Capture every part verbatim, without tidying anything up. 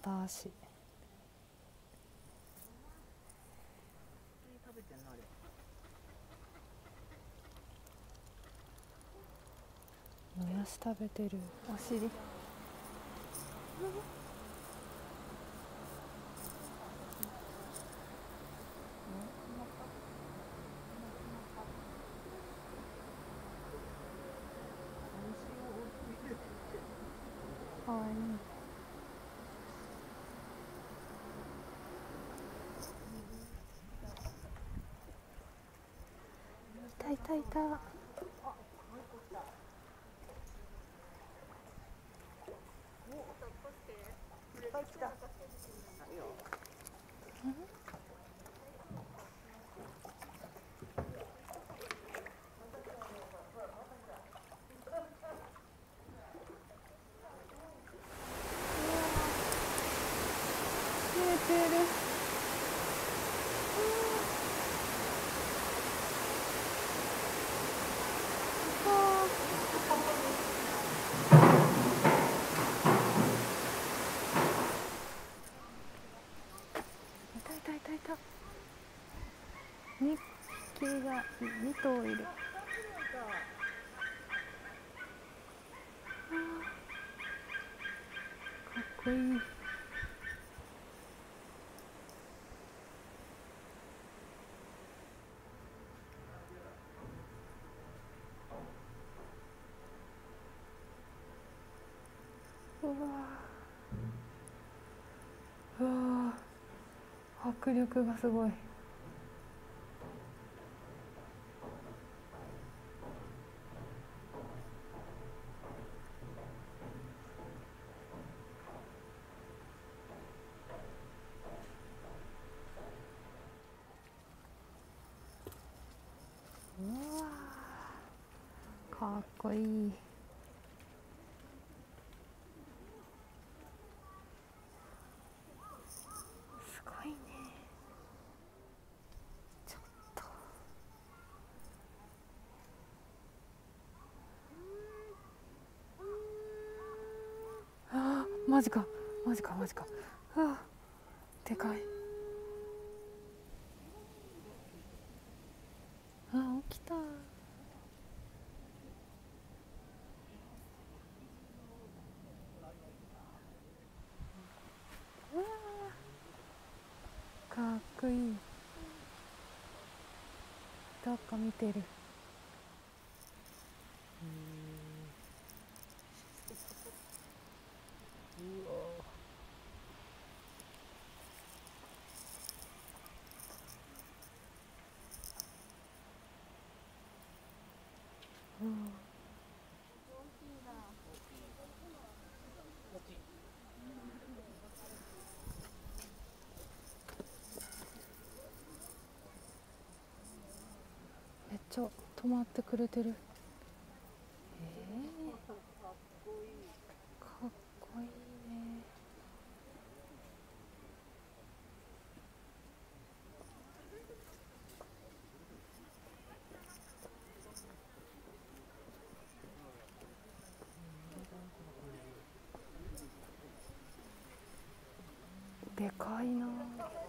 片足。もやし食べてる。お尻。かわいい。いたいたいた。見えてる。いたいたいたいた。に匹がに頭いる。かっこいい。うわー、うわー、迫力がすごい。うわー、かっこいい。すごいね。ちょっと。あー、マジかマジかマジか。あー、でかい。あー、起きた。うわー、かっこいい。どっか見てる。うん、めっちゃ止まってくれてる。えー、かっこいいね。でかいな。うん、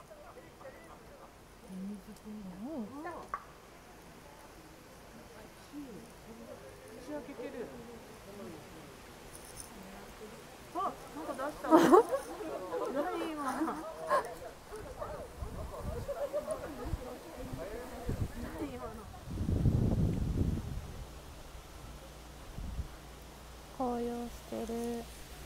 口開けてる。あ、なんか出した。何今。何今の。 紅葉してる。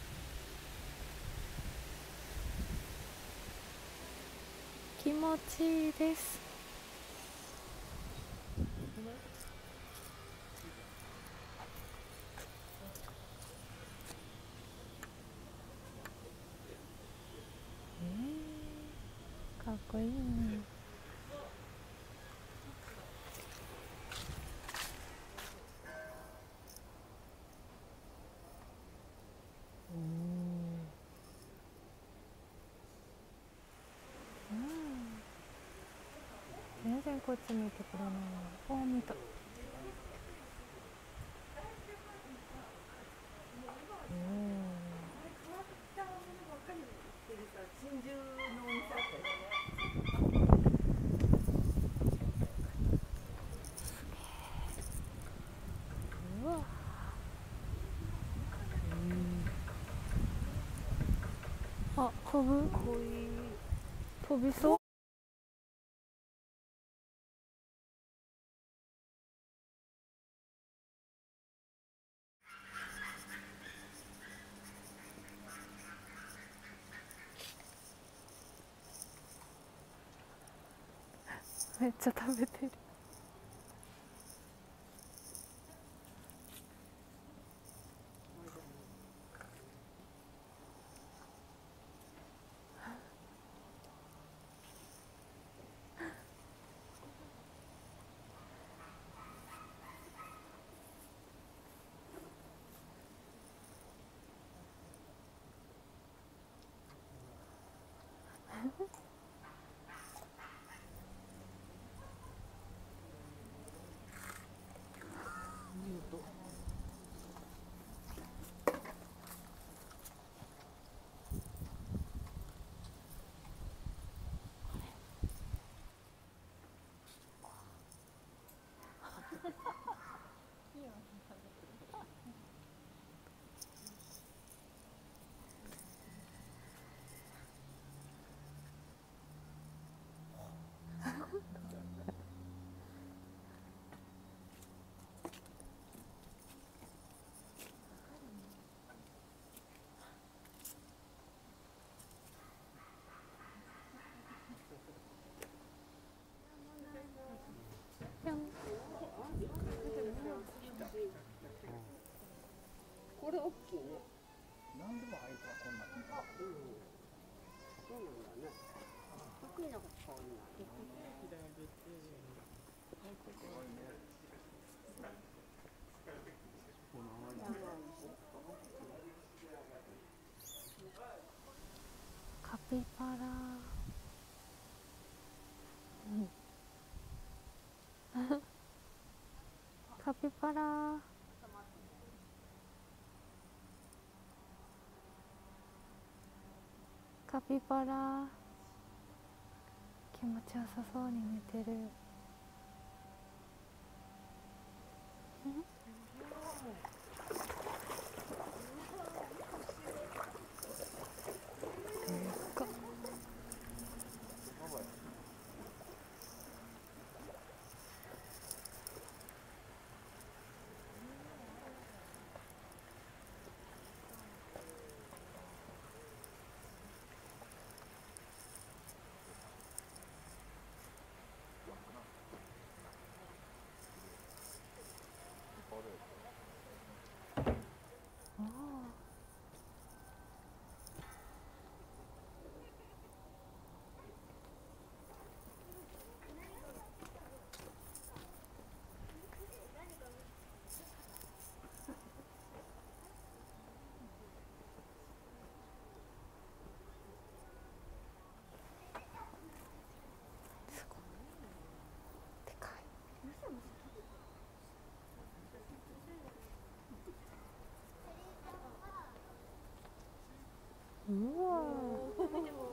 気持ちいいです。えー、かっこいいね。全然こっち見てくれない。あ、見た。 あ、飛ぶ？飛びそう？めっちゃ食べてる。 これ大きいね。 何でも入るかこんなに。 そうなんだね。得意なこと変わんない。 カピバラ。カピバラ。カピバラ。気持ちよさそうに寝てる。すごいでかい。うわー。